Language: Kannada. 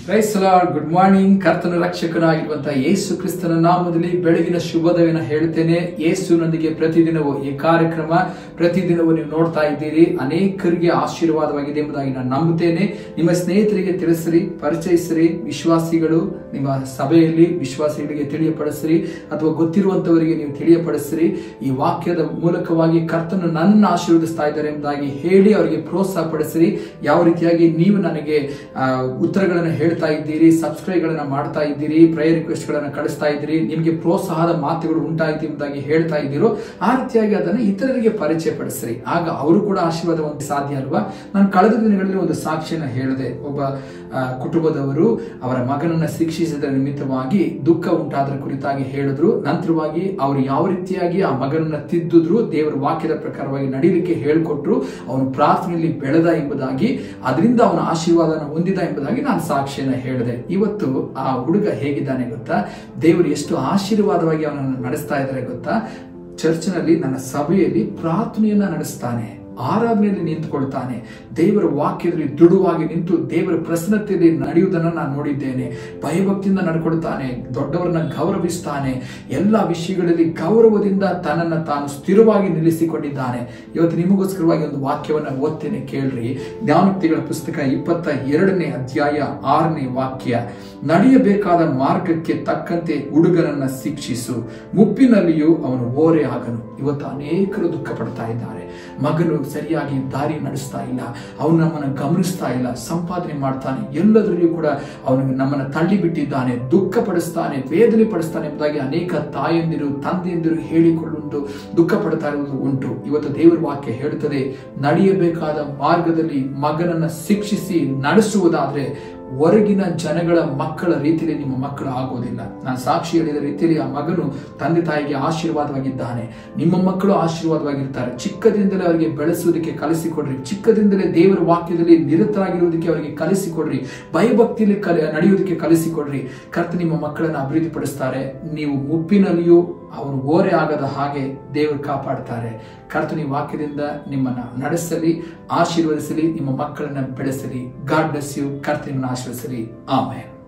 Price the lord. Good morning. ಕರ್ತನ ರಕ್ಷಕನಾಗಿರುವಂತಹ ಯೇಸು ಕ್ರಿಸ್ತನ ನಾಮದಲ್ಲಿ ಬೆಳಗಿನ ಶುಭೋದಯವನ್ನು ಹೇಳ್ತೇನೆ. ಯೇಸುನೊಂದಿಗೆ ಪ್ರತಿದಿನವೂ ಈ ಕಾರ್ಯಕ್ರಮ ಪ್ರತಿದಿನವೂ ನೀವು ನೋಡ್ತಾ ಇದ್ದೀರಿ. ಅನೇಕರಿಗೆ ಆಶೀರ್ವಾದವಾಗಿದೆ ಎಂಬುದಾಗಿ ನಾನು ನಂಬುತ್ತೇನೆ. ನಿಮ್ಮ ಸ್ನೇಹಿತರಿಗೆ ತಿಳಿಸಿರಿ, ಪರಿಚಯಿಸಿರಿ. ವಿಶ್ವಾಸಿಗಳು ನಿಮ್ಮ ಸಭೆಯಲ್ಲಿ ವಿಶ್ವಾಸಿಗಳಿಗೆ ತಿಳಿಯಪಡಿಸಿರಿ, ಅಥವಾ ಗೊತ್ತಿರುವಂತವರಿಗೆ ನೀವು ತಿಳಿಯಪಡಿಸಿರಿ. ಈ ವಾಕ್ಯದ ಮೂಲಕವಾಗಿ ಕರ್ತನು ನನ್ನ ಆಶೀರ್ವದಿಸ್ತಾ ಇದ್ದಾರೆ ಎಂಬುದಾಗಿ ಹೇಳಿ ಅವರಿಗೆ ಪ್ರೋತ್ಸಾಹ ಪಡಿಸಿರಿ. ಯಾವ ರೀತಿಯಾಗಿ ನೀವು ನನಗೆ ಉತ್ತರಗಳನ್ನು ಹೇಳ್ತಾ ಇದ್ದೀರಿ, ಸಬ್ಸ್ಕ್ರೈಬ್ ಗಳನ್ನ ಮಾಡ್ತಾ ಇದ್ದೀರಿ, ಪ್ರೇಯರ್ ರಿಕ್ವೆಸ್ಟ್ ಗಳನ್ನ ಕಳಿಸ್ತಾ ಇದ್ದೀರಿ, ನಿಮಗೆ ಪ್ರೋತ್ಸಾಹದ ಮಾತುಗಳು ಉಂಟಾಯಿತು ಎಂಬುದಾಗಿ ಹೇಳ್ತಾ ಇದ್ದೀರೋ ಆ ರೀತಿಯಾಗಿ ಅದನ್ನು ಇತರರಿಗೆ ಪರಿಚಯ ಪಡಿಸ್ರಿ. ಆಗ ಅವರು ಕೂಡ ಆಶೀರ್ವಾದ ಹೊಂದಕ್ಕೆ ಸಾಧ್ಯ ಅಲ್ವಾ. ನಾನು ಕಳೆದ ದಿನಗಳಲ್ಲಿ ಒಂದು ಸಾಕ್ಷಿಯನ್ನು ಹೇಳಿದೆ. ಒಬ್ಬ ಕುಟುಂಬದವರು ಅವರ ಮಗನನ್ನ ಶಿಕ್ಷಿಸಿದ ನಿಮಿತ್ತವಾಗಿ ದುಃಖ ಉಂಟಾದ್ರ ಕುರಿತಾಗಿ ಹೇಳಿದ್ರು. ನಂತರವಾಗಿ ಅವರು ಯಾವ ರೀತಿಯಾಗಿ ಆ ಮಗನನ್ನ ತಿದ್ದಿದ್ರು, ದೇವರ ವಾಕ್ಯದ ಪ್ರಕಾರವಾಗಿ ನಡೀಲಿಕ್ಕೆ ಹೇಳಿಕೊಟ್ರು, ಅವನು ಪ್ರಾರ್ಥನೆಯಲ್ಲಿ ಬೆಳೆದ ಎಂಬುದಾಗಿ, ಅದರಿಂದ ಅವನ ಆಶೀರ್ವಾದನ ಹೊಂದಿದ ಎಂಬುದಾಗಿ ನಾನು ಸಾಕ್ಷಿಯನ್ನು ಹೇಳಿದೆ. ಇವತ್ತು ಆ ಹುಡುಗ ಹೇಗಿದ್ದಾನೆ ಗೊತ್ತಾ? ದೇವರು ಎಷ್ಟು ಆಶೀರ್ವಾದವಾಗಿ ಅವನನ್ನು ನಡೆಸ್ತಾ ಇದ್ದಾರೆ ಗೊತ್ತಾ? ಚರ್ಚ್ನಲ್ಲಿ, ನನ್ನ ಸಭೆಯಲ್ಲಿ ಪ್ರಾರ್ಥನೆಯನ್ನ ನಡೆಸ್ತಾನೆ, ಆರಾಧನೆಯಲ್ಲಿ ನಿಂತುಕೊಳ್ತಾನೆ, ದೇವರ ವಾಕ್ಯದಲ್ಲಿ ದೃಢವಾಗಿ ನಿಂತು ದೇವರ ಪ್ರಸನ್ನತೆಯಲ್ಲಿ ನಡೆಯುವುದನ್ನು ನಾನು ನೋಡಿದ್ದೇನೆ. ಭಯಭಕ್ತಿಯಿಂದ ನಡ್ಕೊಳ್ತಾನೆ, ದೊಡ್ಡವರನ್ನ ಗೌರವಿಸ್ತಾನೆ, ಎಲ್ಲ ವಿಷಯಗಳಲ್ಲಿ ಗೌರವದಿಂದ ತನ್ನನ್ನು ತಾನು ಸ್ಥಿರವಾಗಿ ನಿಲ್ಲಿಸಿಕೊಂಡಿದ್ದಾನೆ. ಇವತ್ತು ನಿಮಗೋಸ್ಕರವಾಗಿ ಒಂದು ವಾಕ್ಯವನ್ನು ಓದ್ತೇನೆ, ಕೇಳ್ರಿ. ಜ್ಞಾನೋಕ್ತಿಗಳ ಪುಸ್ತಕ 22ನೇ ಅಧ್ಯಾಯ 6ನೇ ವಾಕ್ಯ. ನಡೆಯಬೇಕಾದ ಮಾರ್ಗಕ್ಕೆ ತಕ್ಕಂತೆ ಹುಡುಗನನ್ನ ಶಿಕ್ಷಿಸು, ಮುಪ್ಪಿನಲ್ಲಿಯೂ ಅವನು ಓರೆ ಆಗನು. ಇವತ್ತು ಅನೇಕರು ದುಃಖ ಪಡ್ತಾ ಇದ್ದಾರೆ. ಮಗನು ಸರಿಯಾಗಿ ದಾರಿ ನಡೆಸ್ತಾ ಇಲ್ಲ, ಅವನು ನಮ್ಮನ್ನು ಗಮನಿಸ್ತಾ ಇಲ್ಲ, ಸಂಪಾದನೆ ಮಾಡ್ತಾನೆ, ಎಲ್ಲದರಲ್ಲಿಯೂ ಕೂಡ ಅವನು ನಮ್ಮನ್ನು ತಳ್ಳಿ ಬಿಟ್ಟಿದ್ದಾನೆ, ದುಃಖ ಪಡಿಸ್ತಾನೆ, ವೇದನೆ ಪಡಿಸ್ತಾನೆ ಎಂಬುದಾಗಿ ಅನೇಕ ತಾಯಂದಿರು ತಂದೆಯಂದಿರು ಹೇಳಿಕೊಂಡು ದುಃಖ ಪಡ್ತಾ ಇರುವುದು ಉಂಟು. ಇವತ್ತು ದೇವರ ವಾಕ್ಯ ಹೇಳುತ್ತದೆ, ನಡೆಯಬೇಕಾದ ಮಾರ್ಗದಲ್ಲಿ ಮಗನನ್ನ ಶಿಕ್ಷಿಸಿ ನಡೆಸುವುದಾದ್ರೆ ಹೊರಗಿನ ಜನಗಳ ಮಕ್ಕಳ ರೀತಿಯಲ್ಲಿ ನಿಮ್ಮ ಮಕ್ಕಳು ಆಗೋದಿಲ್ಲ. ನಾನು ಸಾಕ್ಷಿ ಹೇಳಿದ ರೀತಿಯಲ್ಲಿ ಆ ಮಗನು ತಂದೆ ತಾಯಿಗೆ ಆಶೀರ್ವಾದವಾಗಿದ್ದಾನೆ. ನಿಮ್ಮ ಮಕ್ಕಳು ಆಶೀರ್ವಾದವಾಗಿರ್ತಾರೆ. ಚಿಕ್ಕದಿಂದಲೇ ಅವರಿಗೆ ಬೆಳೆಸುವುದಕ್ಕೆ ಕಲಿಸಿಕೊಡ್ರಿ. ಚಿಕ್ಕದಿಂದಲೇ ದೇವರ ವಾಕ್ಯದಲ್ಲಿ ನಿರತರಾಗಿರುವುದಕ್ಕೆ ಅವರಿಗೆ ಕಲಿಸಿಕೊಡ್ರಿ. ಭಯಭಕ್ತಿಯಲ್ಲಿ ನಡೆಯುವುದಕ್ಕೆ ಕಲಿಸಿಕೊಡ್ರಿ. ಕರ್ತ ನಿಮ್ಮ ಮಕ್ಕಳನ್ನು ಅಭಿವೃದ್ಧಿ ಪಡಿಸ್ತಾರೆ. ನೀವು ಮುಪ್ಪಿನಲ್ಲಿಯೂ ಅವರು ಓರೆ ಆಗದ ಹಾಗೆ ದೇವರು ಕಾಪಾಡ್ತಾರೆ. ಕರ್ತನ ವಾಕ್ಯದಿಂದ ನಿಮ್ಮನ್ನ ನಡೆಸಲಿ, ಆಶೀರ್ವದಿಸಲಿ, ನಿಮ್ಮ ಮಕ್ಕಳನ್ನ ಬೆಳೆಸಲಿ. God bless you. ಕರ್ತನ ಆಶೀರ್ವದಿಸಲಿ. ಆಮೆನ್.